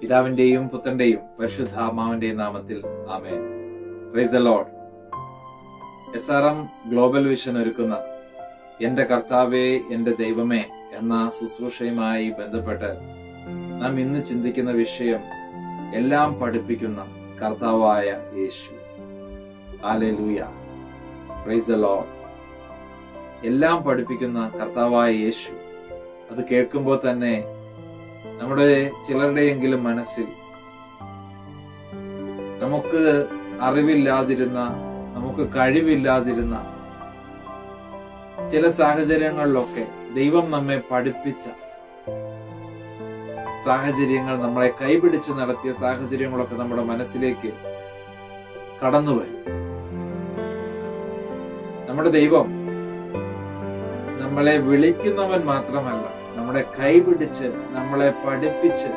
പിതാവിന്റെയും പുത്രന്റെയും പരിശുദ്ധാത്മാവിന്റെയും നാമത്തിൽ ആമേൻ. Praise the lord. SRM global vision ഒരുക്കുന്ന എന്റെ കർത്താവേ എന്റെ ദൈവമേ എന്ന ശുശ്രൂഷയുമായി ബന്ധപ്പെട്ട് നാം ഇന്ന് ചിന്തിക്കുന്ന വിഷയം എല്ലാം പഠിപ്പിക്കുന്ന കർത്താവായ യേശു. ഹല്ലേലൂയ. Praise the lord. എല്ലാം പഠിപ്പിക്കുന്ന കർത്താവായ യേശു. അത് കേൾക്കുമ്പോൾ തന്നെ നമ്മുടെ ചിലരുടെയെങ്കിലും മനസ്സിൽ നമുക്ക് അറിവില്ലാതിരുന്ന, നമുക്ക് കഴിവില്ലാതിരുന്ന ചില സാഹചര്യങ്ങളിലൊക്കെ ദൈവം നമ്മെ പഠിപ്പിച്ച സാഹചര്യങ്ങൾ, നമ്മളെ കൈപിടിച്ച് നടത്തിയ സാഹചര്യങ്ങളൊക്കെ നമ്മുടെ മനസ്സിലേക്ക് കടന്നു വരും. നമ്മുടെ ദൈവം നമ്മളെ വിളിക്കുന്നവൻ മാത്രമല്ല, നമ്മളെ കൈപിടിച്ച് നമ്മളെ പഠിപ്പിച്ച്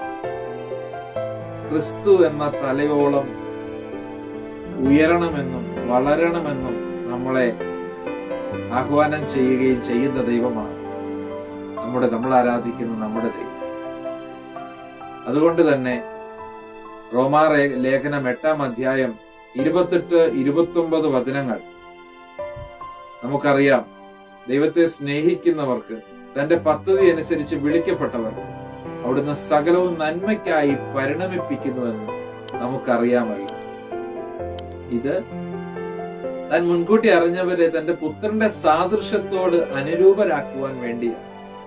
ക്രിസ്തു എന്ന തലയോളം ഉയരണമെന്നും വളരണമെന്നും നമ്മളെ ആഹ്വാനം ചെയ്യുകയും ചെയ്യുന്ന ദൈവമാണ് നമ്മൾ ആരാധിക്കുന്ന നമ്മുടെ ദൈവം. അതുകൊണ്ട് തന്നെ റോമാ ലേഖനം 8-ാം അധ്യായം 28-29 വചനങ്ങൾ നമുക്കറിയാം. ദൈവത്തെ സ്നേഹിക്കുന്നവർക്ക്, തന്റെ പദ്ധതി അനുസരിച്ച് വിളിക്കപ്പെട്ടവർക്ക് അവിടുന്ന് സകലവും നന്മയ്ക്കായി പരിണമിപ്പിക്കുന്നുവെന്ന് നമുക്കറിയാമല്ലോ. ഇത് താൻ മുൻകൂട്ടി അറിഞ്ഞവരെ തന്റെ പുത്രന്റെ സാദൃശ്യത്തോട് അനുരൂപരാക്കുവാൻ വേണ്ടിയാണ്.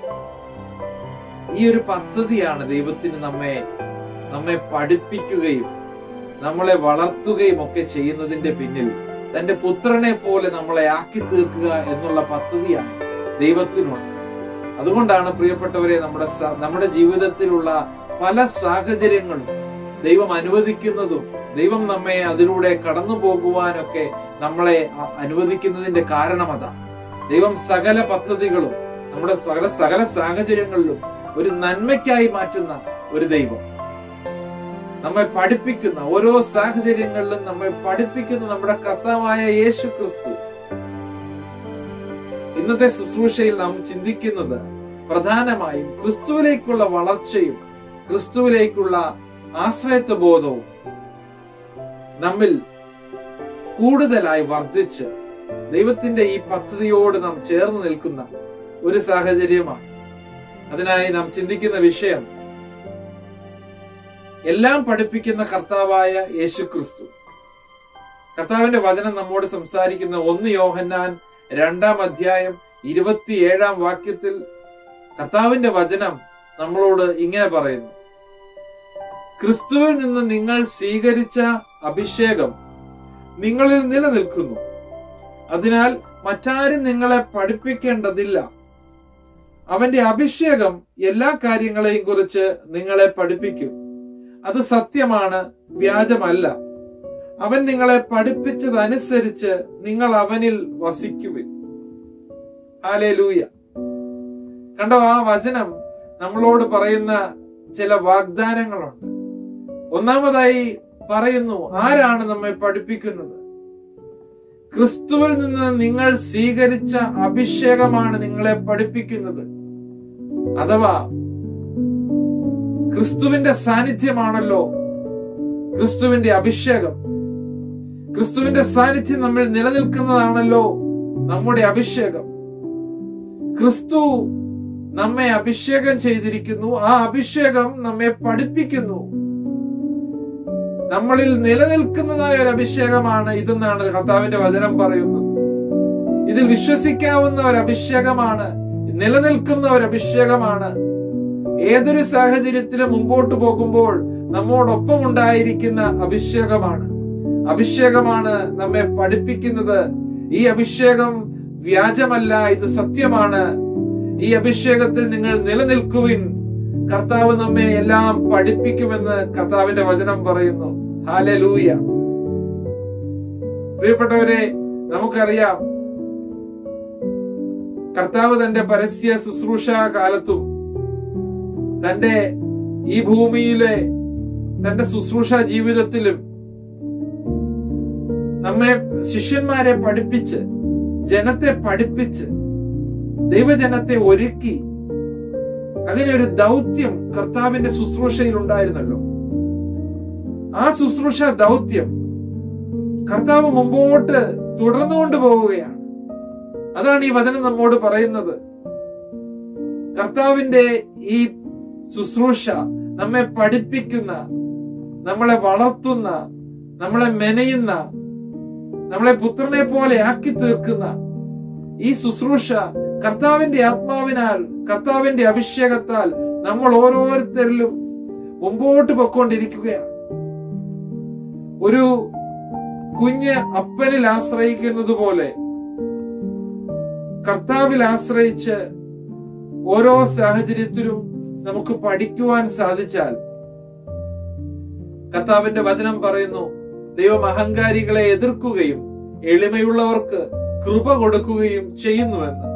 ഈ ഒരു പദ്ധതിയാണ് ദൈവത്തിന് നമ്മെ പഠിപ്പിക്കുകയും നമ്മളെ വളർത്തുകയും ഒക്കെ ചെയ്യുന്നതിന്റെ പിന്നിൽ തന്റെ പുത്രനെ പോലെ നമ്മളെ ആക്കി തീർക്കുക എന്നുള്ള പദ്ധതിയാണ് ദൈവത്തിനുള്ളത്. അതുകൊണ്ടാണ് പ്രിയപ്പെട്ടവരെ, നമ്മുടെ ജീവിതത്തിലുള്ള പല സാഹചര്യങ്ങളും ദൈവം അനുവദിക്കുന്നതും ദൈവം നമ്മെ അതിലൂടെ കടന്നു പോകുവാനൊക്കെ നമ്മളെ അനുവദിക്കുന്നതിന്റെ കാരണം അതാണ്. ദൈവം സകല പദ്ധതികളും നമ്മുടെ സകല സാഹചര്യങ്ങളിലും ഒരു നന്മയ്ക്കായി മാറ്റുന്ന ഒരു ദൈവം. നമ്മെ പഠിപ്പിക്കുന്ന, ഓരോ സാഹചര്യങ്ങളിലും നമ്മെ പഠിപ്പിക്കുന്ന നമ്മുടെ കർത്താവായ യേശു ക്രിസ്തു. ഇന്നത്തെ ശുശ്രൂഷയിൽ നാം ചിന്തിക്കുന്നത് പ്രധാനമായും ക്രിസ്തുവിലേക്കുള്ള വളർച്ചയും ക്രിസ്തുവിലേക്കുള്ള ആശ്രയത്വ ബോധവും നമ്മിൽ കൂടുതലായി വർദ്ധിച്ച് ദൈവത്തിന്റെ ഈ പദ്ധതിയോട് നാം ചേർന്ന് നിൽക്കുന്ന ഒരു സാഹചര്യമാണ്. അതിനായി നാം ചിന്തിക്കുന്ന വിഷയം എല്ലാം പഠിപ്പിക്കുന്ന കർത്താവായ യേശു ക്രിസ്തു. കർത്താവിന്റെ വചനം നമ്മോട് സംസാരിക്കുന്ന 1 യോഹന്നാൻ 2-ാം അധ്യായം 27-ാം വാക്യത്തിൽ കർത്താവിന്റെ വചനം നമ്മളോട് ഇങ്ങനെ പറയുന്നു: ക്രിസ്തുവിൽ നിന്ന് നിങ്ങൾ സ്വീകരിച്ച അഭിഷേകം നിങ്ങളിൽ നിലനിൽക്കുന്നു, അതിനാൽ മറ്റാരും നിങ്ങളെ പഠിപ്പിക്കേണ്ടതില്ല. അവന്റെ അഭിഷേകം എല്ലാ കാര്യങ്ങളെയും കുറിച്ച് നിങ്ങളെ പഠിപ്പിക്കും. അത് സത്യമാണ്, വ്യാജമല്ല. അവൻ നിങ്ങളെ പഠിപ്പിച്ചതനുസരിച്ച് നിങ്ങൾ അവനിൽ വസിക്കുവിൻ. ഹല്ലേലൂയ. കണ്ടോ, ആ വചനം നമ്മളോട് പറയുന്ന ചില വാഗ്ദാനങ്ങളുണ്ട്. ഒന്നാമതായി പറയുന്നു, ആരാണ് നമ്മെ പഠിപ്പിക്കുന്നത്? ക്രിസ്തുവിൽ നിന്ന് നിങ്ങൾ സ്വീകരിച്ച അഭിഷേകമാണ് നിങ്ങളെ പഠിപ്പിക്കുന്നത്. അഥവാ ക്രിസ്തുവിന്റെ സാന്നിധ്യമാണല്ലോ ക്രിസ്തുവിന്റെ അഭിഷേകം. ക്രിസ്തുവിന്റെ സാന്നിധ്യം നമ്മൾ നിലനിൽക്കുന്നതാണല്ലോ നമ്മുടെ അഭിഷേകം. ക്രിസ്തു നമ്മെ അഭിഷേകം ചെയ്തിരിക്കുന്നു. ആ അഭിഷേകം നമ്മെ പഠിപ്പിക്കുന്നു. നമ്മളിൽ നിലനിൽക്കുന്നതായ ഒരു അഭിഷേകമാണ് ഇതെന്നാണ് കർത്താവിന്റെ വചനം പറയുന്നത്. ഇതിൽ വിശ്വസിക്കാവുന്ന ഒരു അഭിഷേകമാണ്, നിലനിൽക്കുന്ന ഒരു അഭിഷേകമാണ്. ഏതൊരു സാഹചര്യത്തിലും മുമ്പോട്ട് പോകുമ്പോൾ നമ്മോടൊപ്പം ഉണ്ടായിരിക്കുന്ന അഭിഷേകമാണ്. അഭിഷേകമാണ് നമ്മെ പഠിപ്പിക്കുന്നത്. ഈ അഭിഷേകം വ്യാജമല്ല, ഇത് സത്യമാണ്. ഈ അഭിഷേകത്തിൽ നിങ്ങൾ നിലനിൽക്കുവിൻ. കർത്താവ് നമ്മെ എല്ലാം പഠിപ്പിക്കുമെന്ന് കർത്താവിന്റെ വചനം പറയുന്നു. ഹല്ലേലൂയ. പ്രിയപ്പെട്ടവരെ, നമുക്കറിയാം കർത്താവ് തന്റെ പരസ്യ ശുശ്രൂഷ കാലത്തും തന്റെ ഈ ഭൂമിയിലെ തന്റെ ശുശ്രൂഷ ജീവിതത്തിലും നമ്മെ ശിഷ്യന്മാരെ പഠിപ്പിച്ച്, ജനത്തെ പഠിപ്പിച്ച്, ദൈവജനത്തെ ഒരുക്കി അങ്ങനെ ഒരു ദൗത്യം കർത്താവിന്റെ ശുശ്രൂഷയിൽ ഉണ്ടായിരുന്നല്ലോ. ആ ശുശ്രൂഷ ദൗത്യം കർത്താവ് മുമ്പോട്ട് തുടർന്നുകൊണ്ട് പോവുകയാണ്. അതാണ് ഈ വചനം നമ്മോട് പറയുന്നത്. കർത്താവിന്റെ ഈ ശുശ്രൂഷ നമ്മെ പഠിപ്പിക്കുന്ന, നമ്മളെ വളർത്തുന്ന, നമ്മളെ മെനയുന്ന, നമ്മളെ പുത്രനെ പോലെ ആക്കി തീർക്കുന്ന ഈ ശുശ്രൂഷ കർത്താവിന്റെ ആത്മാവിനാൽ, കർത്താവിന്റെ അഭിഷേകത്താൽ നമ്മൾ ഓരോരുത്തരിലും മുമ്പോട്ട് പൊയ്ക്കൊണ്ടിരിക്കുകയാണ്. ഒരു കുഞ്ഞ് അപ്പനിൽ ആശ്രയിക്കുന്നത് പോലെ കർത്താവിൽ ആശ്രയിച്ച് ഓരോ സാഹചര്യത്തിലും നമുക്ക് പഠിക്കുവാൻ സാധിച്ചാൽ, കർത്താവിന്റെ വചനം പറയുന്നു, ദൈവം അഹങ്കാരികളെ എതിർക്കുകയും എളിമയുള്ളവർക്ക് കൃപ കൊടുക്കുകയും ചെയ്യുന്നുവെന്ന്.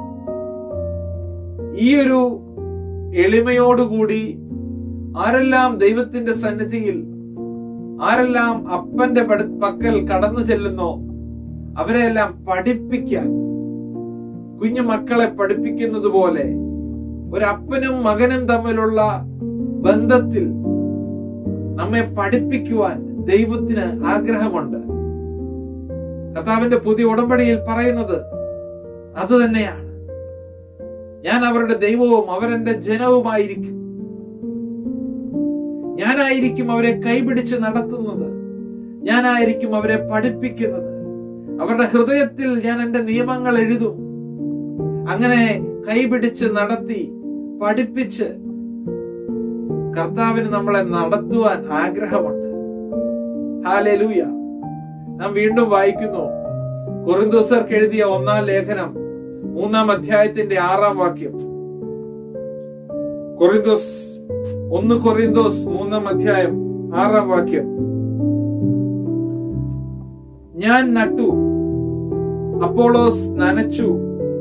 ഈ ഒരു എളിമയോടുകൂടി ആരെല്ലാം ദൈവത്തിന്റെ സന്നിധിയിൽ, ആരെല്ലാം അപ്പന്റെ പക്കൽ കടന്നു ചെല്ലുന്നോ അവരെയെല്ലാം പഠിപ്പിക്കാൻ, കുഞ്ഞു മക്കളെ പഠിപ്പിക്കുന്നത് പോലെ ഒരപ്പനും മകനും തമ്മിലുള്ള ബന്ധത്തിൽ നമ്മെ പഠിപ്പിക്കുവാൻ ദൈവത്തിന് ആഗ്രഹമുണ്ട്. കർത്താവിന്റെ പുതിയ ഉടമ്പടിയിൽ പറയുന്നത് അത് തന്നെയാണ്. ഞാൻ അവരുടെ ദൈവവും അവരെന്റെ ജനവുമായിരിക്കും. ഞാനായിരിക്കും അവരെ കൈപിടിച്ച് നടത്തുന്നത്. ഞാനായിരിക്കും അവരെ പഠിപ്പിക്കുന്നത്. അവരുടെ ഹൃദയത്തിൽ ഞാൻ എന്റെ നിയമങ്ങൾ എഴുതും. അങ്ങനെ കൈപിടിച്ച് നടത്തി പഠിപ്പിച്ച് കർത്താവിന് നമ്മളെ നടത്തുവാൻ ആഗ്രഹമുണ്ട്. ഹല്ലേലൂയ. നാം വീണ്ടും വായിക്കുന്നു കൊരിന്ത്യർക്ക് എഴുതിയ 1-ാം ലേഖനം 3-ാം അധ്യായത്തിന്റെ 6-ാം വാക്യം. 1 കൊരിന്ത്യസ് 3-ാം അധ്യായം 6-ാം വാക്യം. ഞാൻ നട്ടു, അപ്പോളോസ് നനച്ചു,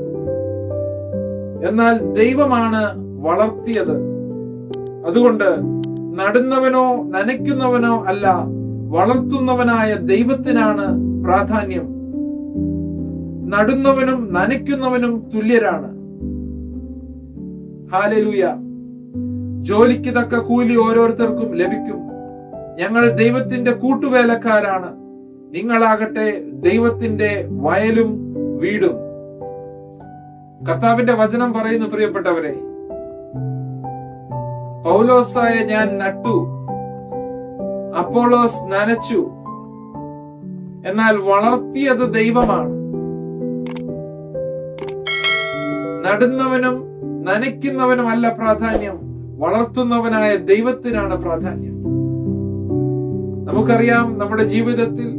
എന്നാൽ ദൈവമാണ് വളർത്തിയത്. അതുകൊണ്ട് നടുന്നവനോ നനയ്ക്കുന്നവനോ അല്ല, വളർത്തുന്നവനായ ദൈവത്തിനാണ് പ്രാധാന്യം. നടുന്നവനും നനയ്ക്കുന്നവനും തുല്യരാണ്. ഹല്ലേലൂയ. ജോലിക്ക് തക്ക കൂലി ഓരോരുത്തർക്കും ലഭിക്കും. ഞങ്ങൾ ദൈവത്തിന്റെ കൂട്ടുവേലക്കാരാണ്. നിങ്ങളാകട്ടെ ദൈവത്തിന്റെ വയലും വീടും. കർത്താവിന്റെ വചനം പറയുന്നു, പ്രിയപ്പെട്ടവരെ, പൗലോസായ ഞാൻ നട്ടു, അപ്പോളോസ് നനച്ചു, എന്നാൽ വളർത്തിയത് ദൈവമാണ്. നടുന്നവനും നനയ്ക്കുന്നവനുമല്ല പ്രാധാന്യം, വളർത്തുന്നവനായ ദൈവത്തിനാണ് പ്രാധാന്യം. നമുക്കറിയാം, നമ്മുടെ ജീവിതത്തിൽ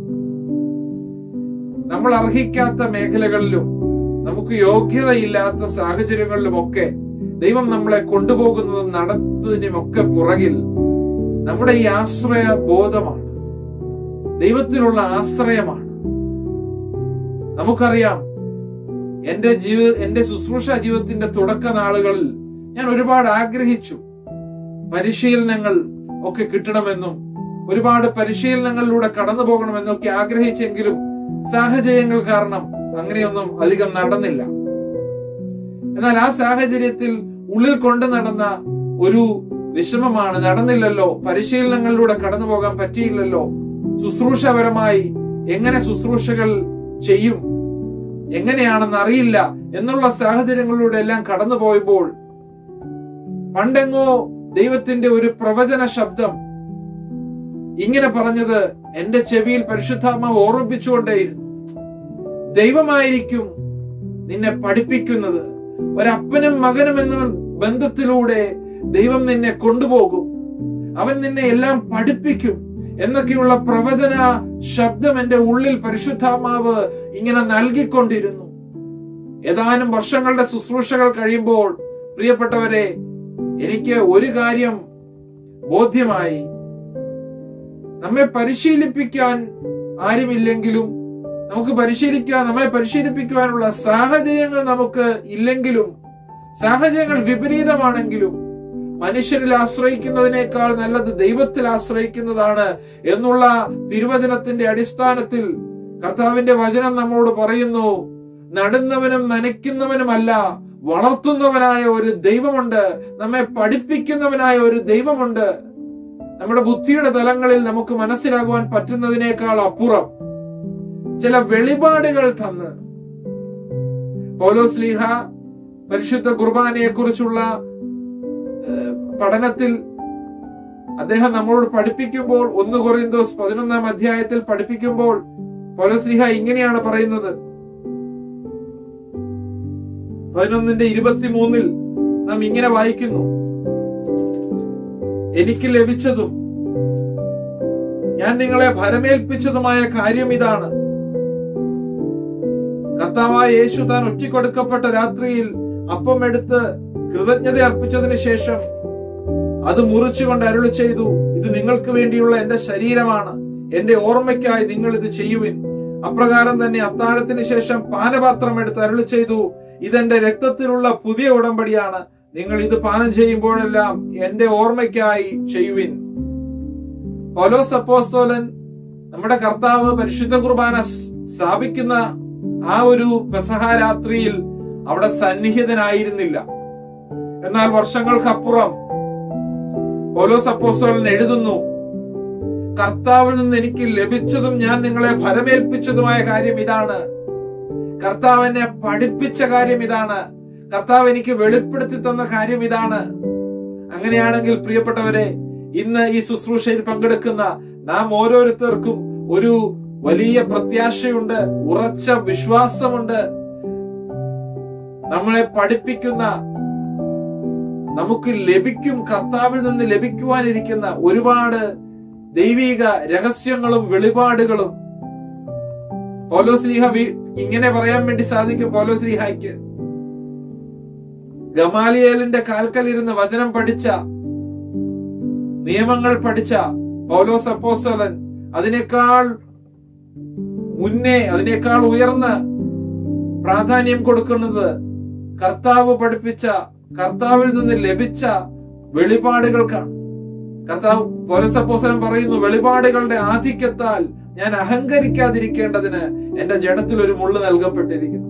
നമ്മൾ അർഹിക്കാത്ത മേഖലകളിലും നമുക്ക് യോഗ്യതയില്ലാത്ത സാഹചര്യങ്ങളിലുമൊക്കെ ദൈവം നമ്മളെ കൊണ്ടുപോകുന്നതും നടത്തുന്നതിനുമൊക്കെ പുറകിൽ നമ്മുടെ ഈ ആശ്രയ ബോധമാണ്, ദൈവത്തിലുള്ള ആശ്രയമാണ്. നമുക്കറിയാം, എന്റെ ശുശ്രൂഷ ജീവിതത്തിന്റെ തുടക്ക നാളുകളിൽ ഞാൻ ഒരുപാട് ആഗ്രഹിച്ചു പരിശീലനങ്ങൾ ഒക്കെ കിട്ടണമെന്നും ഒരുപാട് പരിശീലനങ്ങളിലൂടെ കടന്നു പോകണമെന്നൊക്കെ ആഗ്രഹിച്ചെങ്കിലും സാഹചര്യങ്ങൾ കാരണം അങ്ങനെയൊന്നും അധികം നടന്നില്ല. എന്നാൽ ആ സാഹചര്യത്തിൽ ഉള്ളിൽ കൊണ്ടു നടന്ന ഒരു വിഷമമാണ്, നടന്നില്ലല്ലോ, പരിശീലനങ്ങളിലൂടെ കടന്നു പോകാൻ പറ്റിയില്ലല്ലോ, ശുശ്രൂഷപരമായി എങ്ങനെ ശുശ്രൂഷകൾ ചെയ്യും, എങ്ങനെയാണെന്ന് അറിയില്ല എന്നുള്ള സാഹചര്യങ്ങളിലൂടെ എല്ലാം കടന്നു പോയപ്പോൾ പണ്ടെങ്ങോ ദൈവത്തിന്റെ ഒരു പ്രവചന ശബ്ദം ഇങ്ങനെ പറഞ്ഞത് എന്റെ ചെവിയിൽ പരിശുദ്ധാത്മാവ് ഓർമ്മിപ്പിച്ചുകൊണ്ടേയിരുന്നു. ദൈവമായിരിക്കും നിന്നെ പഠിപ്പിക്കുന്നത്. ഒരപ്പനും മകനും എന്ന ബന്ധത്തിലൂടെ ദൈവം നിന്നെ കൊണ്ടുപോകും, അവൻ നിന്നെ എല്ലാം പഠിപ്പിക്കും എന്നൊക്കെയുള്ള പ്രവചന ശബ്ദം എന്റെ ഉള്ളിൽ പരിശുദ്ധാത്മാവ് ഇങ്ങനെ നൽകിക്കൊണ്ടിരുന്നു. ഏതാനും വർഷങ്ങളുടെ ശുശ്രൂഷകൾ കഴിയുമ്പോൾ പ്രിയപ്പെട്ടവരെ, എനിക്ക് ഒരു കാര്യം ബോധ്യമായി. നമ്മെ പരിശീലിപ്പിക്കാൻ ആരുമില്ലെങ്കിലും, നമ്മെ പരിശീലിപ്പിക്കുവാനുള്ള സാഹചര്യങ്ങൾ നമുക്ക് ഇല്ലെങ്കിലും, സാഹചര്യങ്ങൾ വിപരീതമാണെങ്കിലും മനുഷ്യരിൽ ആശ്രയിക്കുന്നതിനേക്കാൾ നല്ലത് ദൈവത്തിൽ ആശ്രയിക്കുന്നതാണ് എന്നുള്ള തിരുവചനത്തിന്റെ അടിസ്ഥാനത്തിൽ കർത്താവിന്റെ വചനം നമ്മോട് പറയുന്നു, നടുന്നവനും നനയ്ക്കുന്നവനുമല്ല, വളർത്തുന്നവനായ ഒരു ദൈവമുണ്ട്. നമ്മെ പഠിപ്പിക്കുന്നവനായ ഒരു ദൈവമുണ്ട്. നമ്മുടെ ബുദ്ധിയുടെ തലങ്ങളിൽ നമുക്ക് മനസ്സിലാകുവാൻ പറ്റുന്നതിനേക്കാൾ അപ്പുറം ചില വെളിപാടുകൾ തന്ന് പൗലോസ്ലീഹ പരിശുദ്ധ കുർബാനയെ കുറിച്ചുള്ള പഠനത്തിൽ അദ്ദേഹം നമ്മളോട് പഠിപ്പിക്കുമ്പോൾ 1 കൊരിന്തോസ് 11-ാം അധ്യായത്തിൽ പഠിപ്പിക്കുമ്പോൾ പൗലോസ്ലീഹ ഇങ്ങനെയാണ് പറയുന്നത്. 11:23 നാം ഇങ്ങനെ വായിക്കുന്നു: എനിക്ക് ലഭിച്ചതും ഞാൻ നിങ്ങളെ ഭരമേൽപ്പിച്ചതുമായ കാര്യം ഇതാണ്, കർത്താവായ യേശു താൻ ഒറ്റിക്കൊടുക്കപ്പെട്ട രാത്രിയിൽ അപ്പം എടുത്ത് കൃതജ്ഞത അർപ്പിച്ചതിന് ശേഷം അത് മുറിച്ചുകൊണ്ട് അരുളി ചെയ്തു, ഇത് നിങ്ങൾക്ക് വേണ്ടിയുള്ള എന്റെ ശരീരമാണ്, എന്റെ ഓർമ്മയ്ക്കായി നിങ്ങൾ ഇത് ചെയ്യുവിൻ. അപ്രകാരം തന്നെ അത്താഴത്തിന് ശേഷം പാനപാത്രം എടുത്ത് അരുളി ചെയ്തു, ഇതെന്റെ രക്തത്തിലുള്ള പുതിയ ഉടമ്പടിയാണ്, നിങ്ങൾ ഇത് പാനം ചെയ്യുമ്പോഴെല്ലാം എന്റെ ഓർമ്മയ്ക്കായി ചെയ്യുവിൻ. പൗലോസ് അപ്പോസ്തലൻ നമ്മുടെ കർത്താവ് പരിശുദ്ധ കുർബാന സ്ഥാപിക്കുന്ന ആ ഒരു പെസഹ രാത്രിയിൽ അവിടെ സന്നിഹിതനായിരുന്നില്ല. എന്നാൽ വർഷങ്ങൾക്കപ്പുറം പൗലോസ് അപ്പോസ്തലൻ എഴുതുന്നു, കർത്താവിൽ നിന്ന് എനിക്ക് ലഭിച്ചതും ഞാൻ നിങ്ങളെ ഭരമേൽപ്പിച്ചതുമായ കാര്യം ഇതാണ്, കർത്താവ് എന്നെ പഠിപ്പിച്ച കാര്യം ഇതാണ്, കർത്താവ് എനിക്ക് വെളിപ്പെടുത്തി തന്ന കാര്യം ഇതാണ്. അങ്ങനെയാണെങ്കിൽ പ്രിയപ്പെട്ടവരെ, ഇന്ന് ഈ ശുശ്രൂഷയിൽ പങ്കെടുക്കുന്ന നാം ഓരോരുത്തർക്കും ഒരു വലിയ പ്രത്യാശയുണ്ട്, ഉറച്ച വിശ്വാസമുണ്ട്. നമ്മളെ പഠിപ്പിക്കുന്ന, നമുക്ക് ലഭിക്കും, കർത്താവിൽ നിന്ന് ലഭിക്കുവാനിരിക്കുന്ന ഒരുപാട് ദൈവിക രഹസ്യങ്ങളും വെളിപാടുകളും പൗലോസ്ലീഹ ഇങ്ങനെ പറയാൻ വേണ്ടി സാധിക്കും. പൗലോസ്ലീഹയ്ക്ക് ഗമാലിയേലിന്റെ കാൽക്കലിരുന്ന് വചനം പഠിച്ച, നിയമങ്ങൾ പഠിച്ച പൗലോസ് അപ്പോസ്തലൻ അതിനേക്കാൾ മുന്നേ, അതിനേക്കാൾ ഉയർന്ന് പ്രാധാന്യം കൊടുക്കുന്നത് കർത്താവ് പഠിപ്പിച്ച, കർത്താവിൽ നിന്ന് ലഭിച്ച വെളിപാടുകൾക്കാണ്. കർത്താവ് പൗലോസ് അപ്പോസ്തലൻ പറയുന്നു, വെളിപാടുകളുടെ ആധിക്യത്താൽ ഞാൻ അഹങ്കരിക്കാതിരിക്കേണ്ടതിന് എന്റെ ജഡത്തിൽ ഒരു മുള്ള് നൽകപ്പെട്ടിരിക്കുന്നു.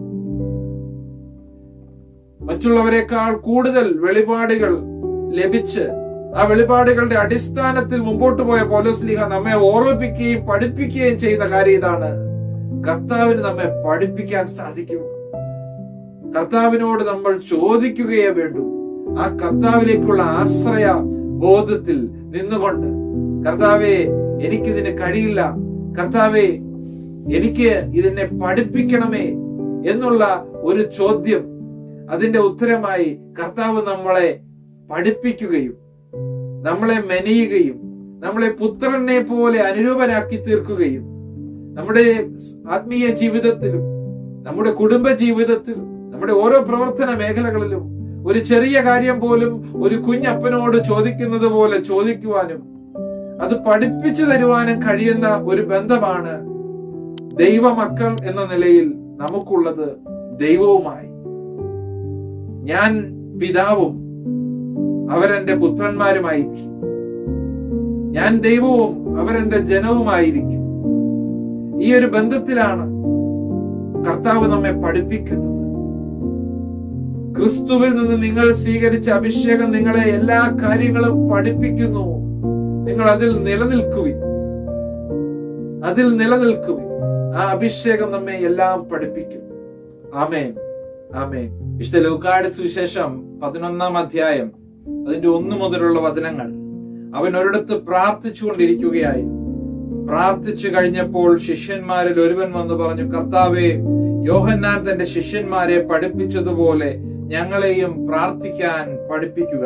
മറ്റുള്ളവരെക്കാൾ കൂടുതൽ വെളിപാടുകൾ ലഭിച്ച് ആ വെളിപാടുകളുടെ അടിസ്ഥാനത്തിൽ മുമ്പോട്ട് പോയ പൗലോസ്ലീഹ നമ്മെ ഓർമ്മിപ്പിക്കുകയും പഠിപ്പിക്കുകയും ചെയ്യുന്ന കാര്യം ഇതാണ്, കർത്താവിന് നമ്മെ പഠിപ്പിക്കാൻ സാധിക്കും. കർത്താവിനോട് നമ്മൾ ചോദിക്കുകയേ വേണ്ടൂ. ആ കർത്താവിലേക്കുള്ള ആശ്രയ ബോധത്തിൽ നിന്നുകൊണ്ട്, കർത്താവേ എനിക്കിതിന് കഴിയില്ല, കർത്താവേ എനിക്ക് ഇതിനെ പഠിപ്പിക്കണമേ എന്നുള്ള ഒരു ചോദ്യം, അതിന്റെ ഉത്തരമായി കർത്താവ് നമ്മളെ പഠിപ്പിക്കുകയും നമ്മളെ മെനയുകയും നമ്മളെ പുത്രനെ പോലെ അനുരൂപനാക്കി തീർക്കുകയും നമ്മുടെ ആത്മീയ ജീവിതത്തിലും നമ്മുടെ കുടുംബ ജീവിതത്തിലും നമ്മുടെ ഓരോ പ്രവർത്തന മേഖലകളിലും ഒരു ചെറിയ കാര്യം പോലും ഒരു കുഞ്ഞപ്പനോട് ചോദിക്കുന്നത് പോലെ ചോദിക്കുവാനും അത് പഠിപ്പിച്ചു തരുവാനും കഴിയുന്ന ഒരു ബന്ധമാണ് ദൈവമക്കൾ എന്ന നിലയിൽ നമുക്കുള്ളത് ദൈവവുമായി. ഞാൻ പിതാവും അവരെന്റെ പുത്രന്മാരുമായിരിക്കും, ഞാൻ ദൈവവും അവരെന്റെ ജനവുമായിരിക്കും. ഈ ഒരു ബന്ധത്തിലാണ് കർത്താവ് നമ്മെ പഠിപ്പിക്കുന്നത്. ക്രിസ്തുവിൽ നിന്ന് നിങ്ങൾ സ്വീകരിച്ച അഭിഷേകം നിങ്ങളെ എല്ലാ കാര്യങ്ങളും പഠിപ്പിക്കുന്നു. നിങ്ങൾ അതിൽ നിലനിൽക്കുവിൻ, അതിൽ നിലനിൽക്കുവിൻ. ആ അഭിഷേകം നമ്മെ എല്ലാം പഠിപ്പിക്കും. ആമേൻ, ആമേൻ. വിശുദ്ധ ലൂക്കായുടെ സുവിശേഷം 11-ാം അധ്യായം അതിന്റെ 1 മുതലുള്ള വചനങ്ങൾ. അവൻ ഒരിടത്ത് പ്രാർത്ഥിച്ചുകൊണ്ടിരിക്കുകയായിരുന്നു. പ്രാർത്ഥിച്ചു കഴിഞ്ഞപ്പോൾ ശിഷ്യന്മാരിൽ ഒരുവൻ വന്നു പറഞ്ഞു, കർത്താവേ, യോഹന്നാൻ തന്റെ ശിഷ്യന്മാരെ പഠിപ്പിച്ചതുപോലെ ഞങ്ങളെയും പ്രാർത്ഥിക്കാൻ പഠിപ്പിക്കുക.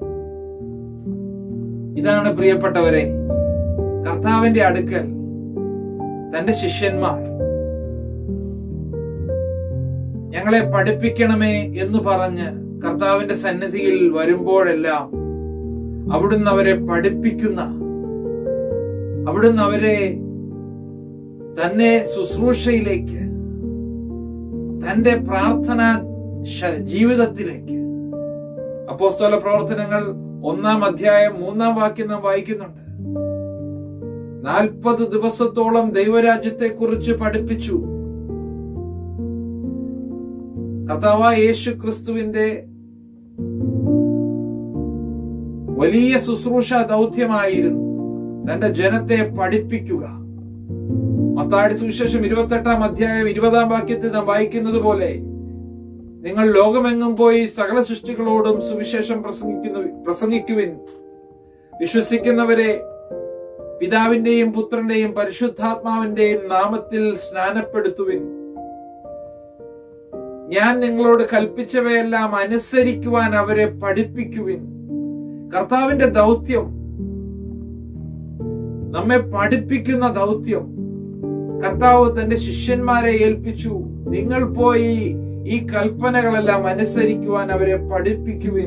ഇതാണ് പ്രിയപ്പെട്ടവരെ, കർത്താവിന്റെ അടുക്കൽ തന്റെ ശിഷ്യന്മാർ ഞങ്ങളെ പഠിപ്പിക്കണമേ എന്ന് പറഞ്ഞ് കർത്താവിന്റെ സന്നിധിയിൽ വരുമ്പോഴെല്ലാം അവിടുന്ന് അവരെ പഠിപ്പിക്കുന്ന, അവിടുന്ന് അവരെ തന്നെ ശുശ്രൂഷയിലേക്ക്, തന്റെ പ്രാർത്ഥന ജീവിതത്തിലേക്ക്. അപ്പോസ്തല പ്രവർത്തനങ്ങൾ 1-ാം അധ്യായം 3-ാം വാക്യം നാം വായിക്കുന്നുണ്ട്. 40 ദിവസത്തോളം ദൈവരാജ്യത്തെ കുറിച്ച് പഠിപ്പിച്ചു. കർത്താവായ യേശു ക്രിസ്തുവിന്റെ വലിയ ശുശ്രൂഷ ദൗത്യമായിരുന്നു തന്റെ ജനത്തെ പഠിപ്പിക്കുക. മത്തായിയുടെ സുവിശേഷം 28-ാം അധ്യായം 20-ാം വാക്യത്തിൽ നാം വായിക്കുന്നത് പോലെ, നിങ്ങൾ ലോകമെങ്ങും പോയി സകല സൃഷ്ടികളോടും സുവിശേഷം പ്രസംഗിക്കുവിൻ. വിശ്വസിക്കുന്നവരെ പിതാവിന്റെയും പുത്രന്റെയും പരിശുദ്ധാത്മാവിന്റെയും നാമത്തിൽ സ്നാനപ്പെടുത്തുവിൻ. ഞാൻ നിങ്ങളോട് കൽപ്പിച്ചവയെല്ലാം അനുസരിക്കുവാൻ അവരെ പഠിപ്പിക്കുവിൻ. കർത്താവിന്റെ ദൗത്യം, നമ്മെ പഠിപ്പിക്കുന്ന ദൗത്യം കർത്താവ് തന്റെ ശിഷ്യന്മാരെ ഏൽപ്പിച്ചു. നിങ്ങൾ പോയി ഈ കൽപ്പനകളെല്ലാം അനുസരിക്കുവാൻ അവരെ പഠിപ്പിക്കുവിൻ.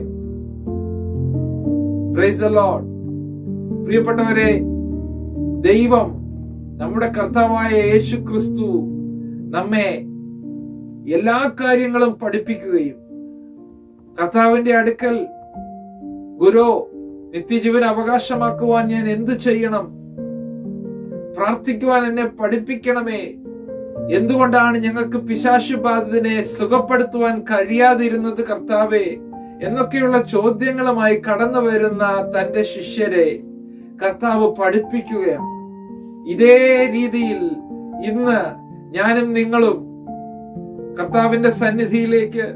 Price the Lord. പ്രിയപ്പെട്ടവരെ, ദൈവം, നമ്മുടെ കർത്താവായ യേശു ക്രിസ്തു നമ്മെ എല്ലാ കാര്യങ്ങളും പഠിപ്പിക്കുകയും, കർത്താവിന്റെ അടുക്കൽ ഗുരു, നിത്യജീവൻ അവകാശമാക്കുവാൻ ഞാൻ എന്ത് ചെയ്യണം, പ്രാർത്ഥിക്കുവാൻ എന്നെ പഠിപ്പിക്കണമേ, എന്തുകൊണ്ടാണ് ഞങ്ങൾക്ക് പിശാച് ബാധിതനെ സുഖപ്പെടുത്തുവാൻ കഴിയാതിരുന്നത് കർത്താവേ എന്നൊക്കെയുള്ള ചോദ്യങ്ങളുമായി കടന്നു വരുന്ന തന്റെ ശിഷ്യരെ കർത്താവ് പഠിപ്പിക്കുകയാണ്. ഇതേ രീതിയിൽ ഇന്ന് ഞാനും നിങ്ങളും കർത്താവിന്റെ സന്നിധിയിലേക്ക്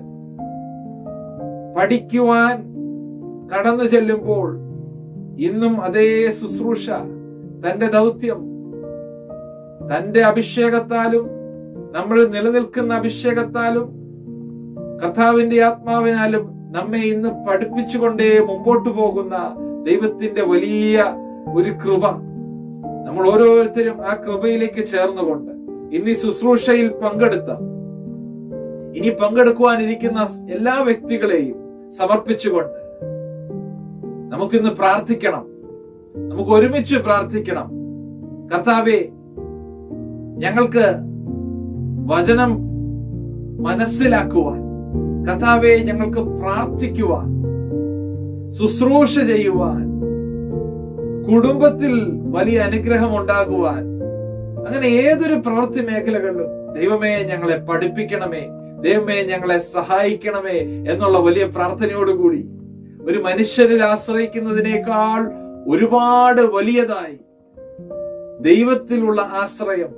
പഠിക്കുവാൻ കടന്നു ചെല്ലുമ്പോൾ ഇന്നും അതേ ശുശ്രൂഷ, തന്റെ ദൗത്യം, തന്റെ അഭിഷേകത്താലും നമ്മൾ നിലനിൽക്കുന്ന അഭിഷേകത്താലും കർത്താവിന്റെ ആത്മാവിനാലും നമ്മെ ഇന്ന് പഠിപ്പിച്ചുകൊണ്ടേ മുമ്പോട്ട് പോകുന്ന ദൈവത്തിന്റെ വലിയ ഒരു കൃപ, നമ്മൾ ഓരോരുത്തരും ആ കൃപയിലേക്ക് ചേർന്നുകൊണ്ട് ഇന്ന് ഈ ശുശ്രൂഷയിൽ ഇനി പങ്കെടുക്കുവാനിരിക്കുന്ന എല്ലാ വ്യക്തികളെയും സമർപ്പിച്ചുകൊണ്ട് നമുക്കിന്ന് പ്രാർത്ഥിക്കണം. നമുക്ക് ഒരുമിച്ച് പ്രാർത്ഥിക്കണം. കർത്താവേ, ഞങ്ങൾക്ക് വചനം മനസ്സിലാക്കുവാൻ, കർത്താവേ ഞങ്ങൾക്ക് പ്രാർത്ഥിക്കുവാൻ, ശുശ്രൂഷ ചെയ്യുവാൻ, കുടുംബത്തിൽ വലിയ അനുഗ്രഹം ഉണ്ടാകുവാൻ, അങ്ങനെ ഏതൊരു പ്രവൃത്തി മേഖലകളിലും ദൈവമേ ഞങ്ങളെ പഠിപ്പിക്കണമേ, ദൈവമേ ഞങ്ങളെ സഹായിക്കണമേ എന്നുള്ള വലിയ പ്രാർത്ഥനയോടുകൂടി ഒരു മനുഷ്യരിൽ ആശ്രയിക്കുന്നതിനേക്കാൾ ഒരുപാട് വലിയതായി ദൈവത്തിലുള്ള ആശ്രയം,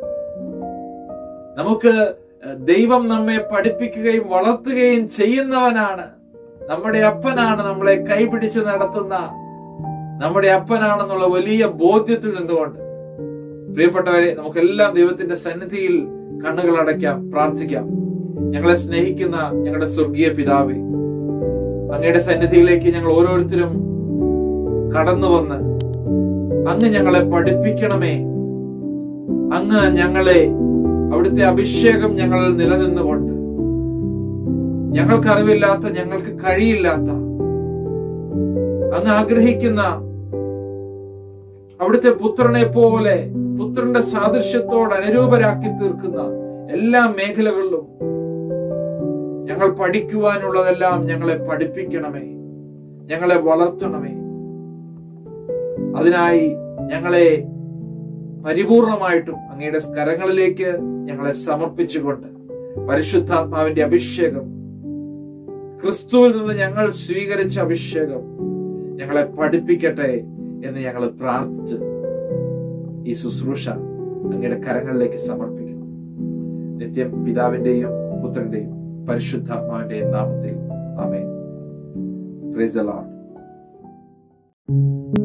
നമുക്ക് ദൈവം നമ്മെ പഠിപ്പിക്കുകയും വളർത്തുകയും ചെയ്യുന്നവനാണ്. നമ്മുടെ അപ്പനാണ് നമ്മളെ കൈപിടിച്ച് നടത്തുന്ന നമ്മുടെ അപ്പനാണെന്നുള്ള വലിയ ബോധ്യത്തിൽ നിന്നുകൊണ്ട് പ്രിയപ്പെട്ടവരെ, നമുക്കെല്ലാം ദൈവത്തിന്റെ സന്നിധിയിൽ കണ്ണുകൾ അടയ്ക്കാം, പ്രാർത്ഥിക്കാം. ഞങ്ങളെ സ്നേഹിക്കുന്ന ഞങ്ങളുടെ സ്വർഗീയ പിതാവേ, അങ്ങയുടെ സന്നിധിയിലേക്ക് ഞങ്ങൾ ഓരോരുത്തരും കടന്നു വന്ന് അങ്ങ് ഞങ്ങളെ പഠിപ്പിക്കണമേ. അങ്ങ് ഞങ്ങളെ, അവിടുത്തെ അഭിഷേകം ഞങ്ങളിൽ നിലനിന്നുകൊണ്ട് ഞങ്ങൾക്കറിവില്ലാത്ത, ഞങ്ങൾക്ക് കഴിയില്ലാത്ത, അങ്ങ് ആഗ്രഹിക്കുന്ന അവിടുത്തെ പുത്രനെ പോലെ, പുത്രന്റെ സാദൃശ്യത്തോട് അനുരൂപരാക്കി തീർക്കുന്ന എല്ലാ മേഖലകളിലും ഞങ്ങൾ പഠിക്കുവാനുള്ളതെല്ലാം ഞങ്ങളെ പഠിപ്പിക്കണമേ, ഞങ്ങളെ വളർത്തണമേ. അതിനായി ഞങ്ങളെ പരിപൂർണമായിട്ടും അങ്ങയുടെ കരങ്ങളിലേക്ക് ഞങ്ങളെ സമർപ്പിച്ചുകൊണ്ട് പരിശുദ്ധാത്മാവിന്റെ അഭിഷേകം, ക്രിസ്തുവിൽ നിന്ന് ഞങ്ങൾ സ്വീകരിച്ച അഭിഷേകം ഞങ്ങളെ പഠിപ്പിക്കട്ടെ എന്ന് ഞങ്ങൾ പ്രാർത്ഥിച്ച് ഈ ശുശ്രൂഷ അങ്ങയുടെ കരങ്ങളിലേക്ക് സമർപ്പിക്കുന്നു. നിത്യം പിതാവിന്റെയും പുത്രന്റെയും പരിശുദ്ധാത്മാവിന്റെയും നാമത്തിൽ ആമേൻ. Praise the Lord.